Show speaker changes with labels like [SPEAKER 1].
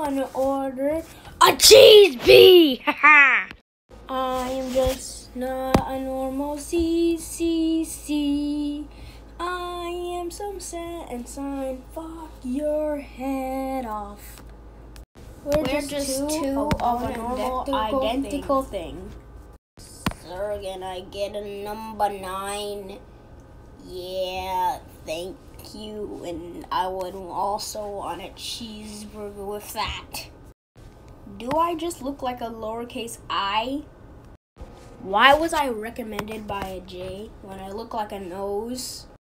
[SPEAKER 1] wanna order a cheese bee. Haha. I am just not a normal CCC. I am some sad sign. Fuck your head off. We're just two of a normal identical thing. Sir, can I get a number 9? Yeah, thank you. And I would also want a cheeseburger with that. Do I just look like a lowercase I? Why was I recommended by a J when I look like a nose?